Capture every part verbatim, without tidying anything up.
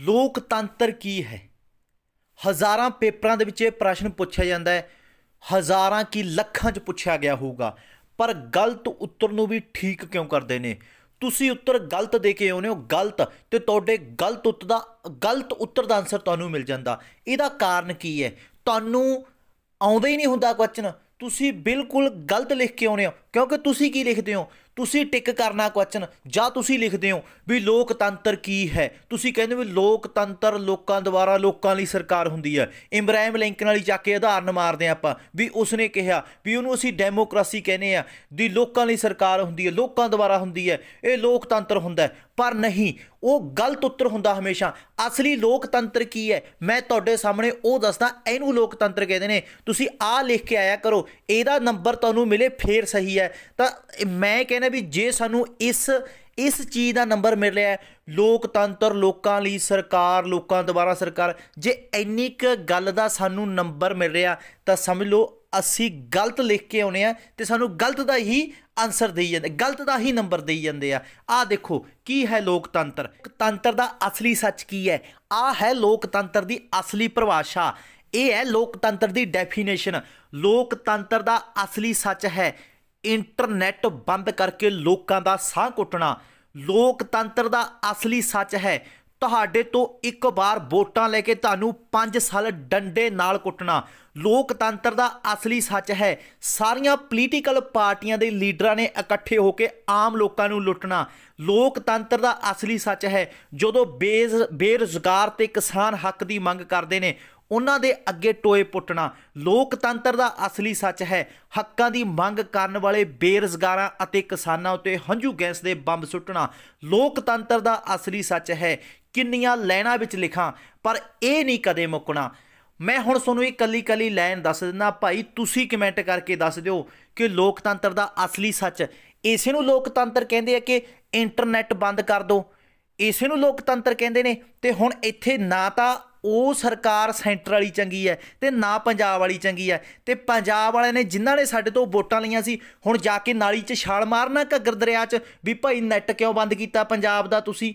लोकतंत्र की है। हज़ारां पेपरां दे विच इह प्रश्न पुछया जांदा है, हज़ारां की लखां च पुछया गया होगा, पर गलत उत्तर नूं भी ठीक क्यों करदे ने? तुसीं उत्तर गलत दे के आउंदे हो, गलत, ते तुहाडे गलत उत्तर दा गलत उत्तर दा आंसर तुहानूं मिल जांदा। इहदा कारण की है? तुहानूं आउंदा ही नहीं हुंदा क्वेश्चन, तुसीं बिल्कुल गलत लिख के आउंदे हो। क्योंकि तुसीं की लिखदे हो? तुसीं टिक करना क्वेश्चन, जां तुसीं लिखदे हो भी लोकतंत्र की है, तुसीं कहंदे हो भी लोकतंत्र लोकां द्वारा लोकां लई सरकार हुंदी है। इब्राहिम लिंकन वाली चक के उदाहरण मारदे आपां भी उसने कहा भी उहनूं असीं डेमोक्रेसी कहने आ, दी लोकां लई सरकार हुंदी है, लोकां द्वारा हुंदी है, ये लोकतंत्र हुंदा है। पर नहीं, वो गलत उत्तर हुंदा हमेशा। असली लोकतंत्र की है मैं तुहाडे सामने वो दसदा, इहनूं लोकतंत्र कहंदे ने। तुसीं आ लिख के आया करो, इहदा नंबर तुहानूं मिले फिर सही है। तां मैं कहना भी जे सानू इस इस चीज़ का नंबर मिल रहा है, लोकतंत्र लोकां लई सरकार, लोकां द्वारा सरकार, जे इन्नी क गल दा सानू नंबर मिल रहा तो समझ लो असी गलत लिख के आने तो सानू गलत का ही आंसर दई जाते, गलत का ही नंबर दई जाते हैं। आ देखो की है लोकतंत्र, लोकतंत्र का असली सच की है, आ है लोकतंत्र की असली परिभाषा, ये है लोकतंत्र की डेफिनेशन। लोकतंत्र का असली सच है इंटरनेट बंद करके लोगों का साह कुटना। लोकतंत्र का असली सच है तुहाडे तो एक बार वोटां लेके तुहानूं पांच साल डंडे नाल कुटना। लोकतंत्र का असली सच है सारियां पोलीटिकल पार्टियां दे लीडरां ने इकट्ठे होकर आम लोगों नूं लुटना। लोकतंत्र का असली सच है जदों बेज बेरोजगार ते किसान हक की मंग करते हैं उन्हां दे अगे टोए पुट्टना। लोकतंत्र का असली सच है हक्कां की मंग करन वाले बेरोजगारां अते किसानां उत्ते हंझू गैस दे बंब सुट्टना। लोकतंत्र का असली सच है किन्नियां लाइनां विच लिखां पर यह नहीं कदे मुकना। मैं हुण तुहानूं एक कली कली लाइन दस दिंदा, भाई तुसीं कमेंट करके दस दिओ कि लोकतंत्र का असली सच। इसे नूं लोकतंत्र कहंदे आ कि इंटरनेट बंद कर दो, इसे नूं लोकतंत्र कहंदे ने। ते हुण इत्थे ना तां ਉਹ सरकार सेंटर वाली चंगी है तो ना पंजाब वाली चंगी है। तो पंजाब वाले ने जिन्हों ने साडे तो वोटां लईआं सी हुण जाके नाली च छाल मारना घग्गर दरिया च भी भाई नैट क्यों बंद किया पंजाब दा तुसीं।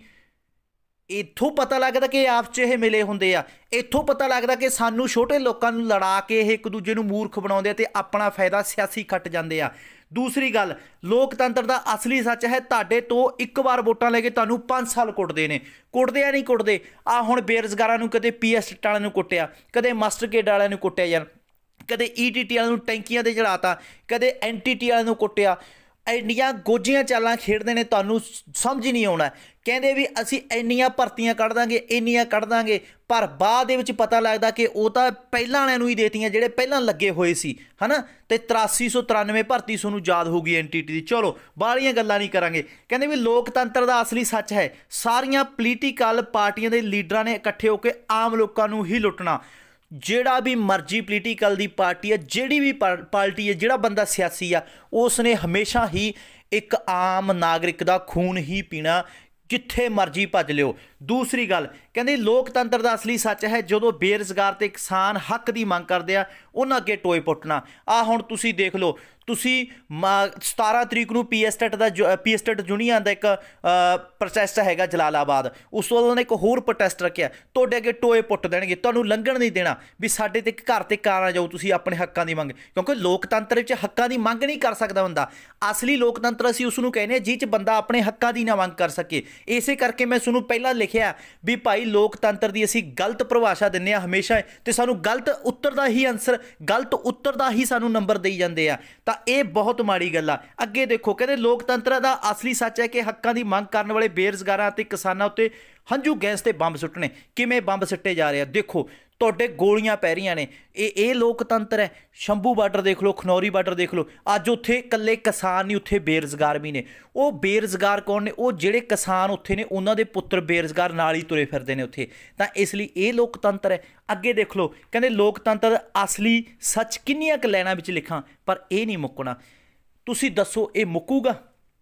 इत्थों पता लगदा कि आपस च ये मिले हुंदे आ, इत्थों पता लगदा कि सानू छोटे लोगों नूं लड़ा के ये एक दूजे नूं मूर्ख बनाउंदे ते अपना फायदा सियासी खट जांदे आ। दूसरी गल लोकतंत्र का असली सच है तुहाडे तो एक बार वोटां लेके तुहानूं पांच साल कुटदे ने, कुटदे आ नहीं कुटदे। आ हुण बेरोजगारां नूं कदे पी एस टेट वालिआं नूं कुट्टिआ, कदे मास्टर गेड वालिआं नूं कुट्टिआ यार, कदे ई टी टी वालिआं नूं टैंकियां ते चढ़ाता, कदे एन टी टी वालिआं नूं कुट्टिआ। ਇੰਨੀਆਂ ਗੋਝੀਆਂ ਚਾਲਾਂ ਖੇਡਦੇ ਨੇ ਤੁਹਾਨੂੰ ਸਮਝ ਹੀ ਨਹੀਂ ਆਉਣਾ। ਕਹਿੰਦੇ ਵੀ ਅਸੀਂ ਇੰਨੀਆਂ ਭਰਤੀਆਂ ਕੱਢ ਦਾਂਗੇ ਇੰਨੀਆਂ ਕੱਢ ਦਾਂਗੇ, ਪਰ ਬਾਅਦ ਦੇ ਵਿੱਚ ਪਤਾ ਲੱਗਦਾ ਕਿ ਉਹ ਤਾਂ ਪਹਿਲਾਂ ਵਾਲਿਆਂ ਨੂੰ ਹੀ ਦੇਤੀਆਂ ਜਿਹੜੇ ਪਹਿਲਾਂ ਲੱਗੇ ਹੋਏ ਸੀ ਹੈ ਨਾ। ਅਤੇ ਤਰਾਸੀ ਸੌ ਤਰਾਨਵੇਂ ਭਰਤੀ ਤੁਹਾਨੂੰ ਯਾਦ ਹੋਊਗੀ ਐਨ ਟੀ ਟੀ ਦੀ। ਚਲੋ ਬਾਹਲੀਆਂ ਗੱਲਾਂ ਨਹੀਂ ਕਰਾਂਗੇ। ਕਹਿੰਦੇ ਵੀ ਲੋਕਤੰਤਰ ਦਾ ਅਸਲੀ ਸੱਚ ਹੈ ਸਾਰੀਆਂ ਪੋਲੀਟੀਕਲ ਪਾਰਟੀਆਂ ਦੇ ਲੀਡਰਾਂ ਨੇ ਇਕੱਠੇ ਹੋ ਕੇ ਆਮ ਲੋਕਾਂ ਨੂੰ ਹੀ ਲੁੱਟਣਾ। ਜਿਹੜਾ भी मर्जी पोलीटिकल की पार्टी है, जिहड़ी भी पार्टी है, जिहड़ा बंदा सियासी आ, उसने हमेशा ही एक आम नागरिक का खून ही पीना जिथे मर्जी भज लिओ। दूसरी गल कहते लोकतंत्र का असली सच है जो बेरोजगार ते किसान हक की मंग करते हैं उन्होंने अगे टोए पुट्टना। आ हुण तुसीं देख लो, तुसीं सतारह तरीक नूं पी एस टेट का पी एस टेट यूनीअन का एक प्रोटेस्ट हैगा जलालाबाद, उस तो उन्होंने एक होर प्रोटेस्ट रखिया, तुहाडे अगे टोए पुट देणगे, तुहानूं लंघण नहीं देना भी साडे ते घर ते कार आ जाओ तुसीं अपने हक्कां की मंग। क्योंकि लोकतंत्र च हक्कां की मंग नहीं कर सकदा बंदा। असली लोकतंत्र असीं उसनूं कहने जिह च बंदा अपने हक्कां की ना मंग कर सके। इसे करके मैं तुहानूं पहलां लिखिआ भी भाई लोकतंत्र की असीं गलत परिभाषा दिंदे आ हमेशा, तो सानूं गलत उत्तर का ही आंसर गलत उत्तर का ही सानूं नंबर देई जांदे आ, तां ये बहुत माड़ी गल आ। अगे देखो कहते लोकतंत्र का असली सच है कि हक्कां की मंग करने वाले बेरोजगारां ते किसानां उत्ते हंझू गैस ते बंब सुट्टने। किवें बंब सुट्टे जा रहे हैं देखो, तुहाडे गोलियां पै रहीआं ने, ये ये लोकतंत्र है। शंभू बार्डर देख लो, खनौरी बार्डर देख लो, अज उत्थे कल्ले किसान नहीं उत्थे बेरोजगार भी ने। वो बेरोजगार कौन ने? वो जिहड़े किसान उत्थे ने उन्हां दे पुत्र बेरोजगार नाल ही तुरे फिरदे ने उत्थे। तां इसलिए ये लोकतंत्र है। अगे देख लो कहंदे लोकतंत्र असली सच किन्नियां क लाइनां विच लिखां पर ये नहीं मुक्कना। तुसीं दसो ये मुक्कूगा?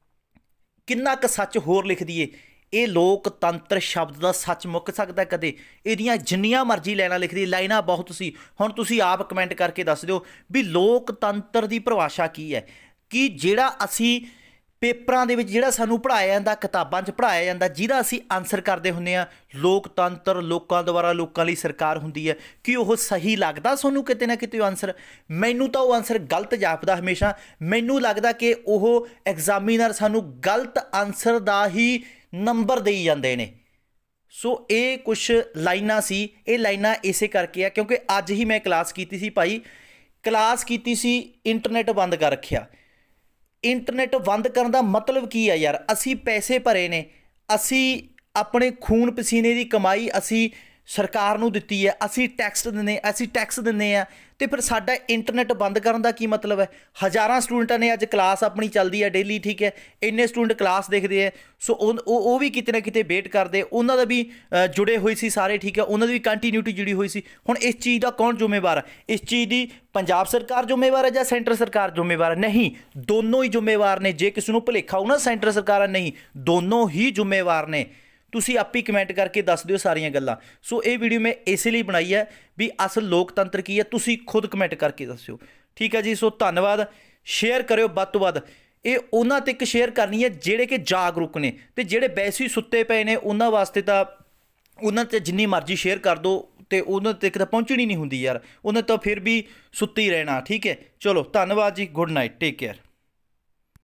किन्ना क सच होर लिख दईए? ये लोकतंत्र शब्द का सच मुक सकता कदे? इहदियां जिन्नियां मर्जी लाइनां लिख दी, लाइनां बहुत सी। हुण तुसीं आप कमेंट करके दस दिओ भी लोकतंत्र की परिभाषा की है कि जिहड़ा असीं ਪੇਪਰਾਂ ਦੇ ਵਿੱਚ ਜਿਹੜਾ ਸਾਨੂੰ ਪੜ੍ਹਾਇਆ ਜਾਂਦਾ, ਕਿਤਾਬਾਂ 'ਚ ਪੜ੍ਹਾਇਆ ਜਾਂਦਾ, ਜਿਹਦਾ ਅਸੀਂ ਆਨਸਰ ਕਰਦੇ ਹੁੰਦੇ ਹਾਂ, ਲੋਕਤੰਤਰ, ਲੋਕਾਂ ਦੁਆਰਾ ਲੋਕਾਂ ਲਈ ਸਰਕਾਰ ਹੁੰਦੀ ਹੈ, ਕਿ ਉਹ ਸਹੀ ਲੱਗਦਾ ਸਾਨੂੰ ਕਿਤੇ ਨਾ ਕਿਤੇ ਉਹ ਆਨਸਰ? ਮੈਨੂੰ ਤਾਂ ਉਹ ਆਨਸਰ ਗਲਤ ਜਾਪਦਾ ਹਮੇਸ਼ਾ। ਮੈਨੂੰ ਲੱਗਦਾ ਕਿ ਉਹ ਐਗਜ਼ਾਮੀਨਰ ਸਾਨੂੰ ਗਲਤ ਆਨਸਰ ਦਾ ਹੀ ਨੰਬਰ ਦੇਈ ਜਾਂਦੇ ਨੇ। ਸੋ ਇਹ ਕੁਛ ਲਾਈਨਾਂ ਸੀ। ਇਹ ਲਾਈਨਾਂ ਇਸੇ ਕਰਕੇ ਆ ਕਿਉਂਕਿ ਅੱਜ ਹੀ ਮੈਂ ਕਲਾਸ ਕੀਤੀ ਸੀ ਭਾਈ, ਕਲਾਸ ਕੀਤੀ ਸੀ, ਇੰਟਰਨੈਟ ਬੰਦ ਕਰ ਰੱਖਿਆ। ਇੰਟਰਨੈਟ ਬੰਦ ਕਰਨ ਦਾ ਮਤਲਬ ਕੀ ਆ ਯਾਰ? ਅਸੀਂ ਪੈਸੇ ਭਰੇ ਨੇ, ਅਸੀਂ ਆਪਣੇ ਖੂਨ ਪਸੀਨੇ ਦੀ ਕਮਾਈ ਅਸੀਂ ਸਰਕਾਰ ਨੂੰ ਦਿੱਤੀ ਹੈ, ਅਸੀਂ ਟੈਕਸ ਦਿੰਦੇ ਅਸੀਂ ਟੈਕਸ ਦਿੰਦੇ ਹਾਂ, ਅਤੇ ਫਿਰ ਸਾਡਾ ਇੰਟਰਨੈਟ ਬੰਦ ਕਰਨ ਦਾ ਕੀ ਮਤਲਬ ਹੈ? ਹਜ਼ਾਰਾਂ ਸਟੂਡੈਂਟਾਂ ਨੇ ਅੱਜ ਕਲਾਸ ਆਪਣੀ ਚੱਲਦੀ ਹੈ ਡੇਲੀ, ਠੀਕ ਹੈ, ਇੰਨੇ ਸਟੂਡੈਂਟ ਕਲਾਸ ਦੇਖਦੇ ਹੈ। ਸੋ ਉਹ ਉਹ ਵੀ ਕਿਤੇ ਨਾ ਕਿਤੇ ਵੇਟ ਕਰਦੇ, ਉਹਨਾਂ ਦਾ ਵੀ ਜੁੜੇ ਹੋਏ ਸੀ ਸਾਰੇ, ਠੀਕ ਹੈ, ਉਹਨਾਂ ਦੀ ਵੀ ਕੰਟੀਨਿਊਟੀ ਜੁੜੀ ਹੋਈ ਸੀ। ਹੁਣ ਇਸ ਚੀਜ਼ ਦਾ ਕੌਣ ਜ਼ਿੰਮੇਵਾਰ ਹੈ? ਇਸ ਚੀਜ਼ ਦੀ ਪੰਜਾਬ ਸਰਕਾਰ ਜ਼ਿੰਮੇਵਾਰ ਹੈ ਜਾਂ ਸੈਂਟਰ ਸਰਕਾਰ ਜ਼ਿੰਮੇਵਾਰ ਹੈ? ਨਹੀਂ, ਦੋਨੋਂ ਹੀ ਜ਼ਿੰਮੇਵਾਰ ਨੇ। ਜੇ ਕਿਸੇ ਨੂੰ ਭੁਲੇਖਾ ਹੋ ਨਾ ਸੈਂਟਰ ਸਰਕਾਰ ਨਹੀਂ, ਦੋਨੋਂ ਹੀ ਜ਼ਿੰਮੇਵਾਰ ਨੇ। ਤੁਸੀਂ ਆਪ ਹੀ ਕਮੈਂਟ ਕਰਕੇ ਦੱਸ ਦਿਓ ਸਾਰੀਆਂ ਗੱਲਾਂ। ਸੋ ਇਹ ਵੀਡੀਓ ਮੈਂ ਇਸੇ ਲਈ ਬਣਾਈ ਹੈ ਵੀ ਅਸਲ ਲੋਕਤੰਤਰ ਕੀ ਹੈ, ਤੁਸੀਂ ਖੁਦ ਕਮੈਂਟ ਕਰਕੇ ਦੱਸਿਓ, ਠੀਕ ਹੈ ਜੀ। ਸੋ ਧੰਨਵਾਦ, ਸ਼ੇਅਰ ਕਰਿਓ ਵੱਧ ਤੋਂ ਵੱਧ। ਇਹ ਉਹਨਾਂ ਤੱਕ ਸ਼ੇਅਰ ਕਰਨੀ ਹੈ ਜਿਹੜੇ ਕਿ ਜਾਗਰੂਕ ਨੇ, ਅਤੇ ਜਿਹੜੇ ਵੈਸੇ ਹੀ ਸੁੱਤੇ ਪਏ ਨੇ ਉਹਨਾਂ ਵਾਸਤੇ ਤਾਂ ਉਹਨਾਂ 'ਤੇ ਜਿੰਨੀ ਮਰਜ਼ੀ ਸ਼ੇਅਰ ਕਰ ਦਿਓ ਅਤੇ ਉਹਨਾਂ ਤੱਕ ਤਾਂ ਪਹੁੰਚਣੀ ਨਹੀਂ ਹੁੰਦੀ ਯਾਰ, ਉਹਨਾਂ ਤਾਂ ਫਿਰ ਵੀ ਸੁੱਤੇ ਹੀ ਰਹਿਣਾ, ਠੀਕ ਹੈ। ਚਲੋ ਧੰਨਵਾਦ ਜੀ, ਗੁੱਡ ਨਾਈਟ, ਟੇਕ ਕੇਅਰ।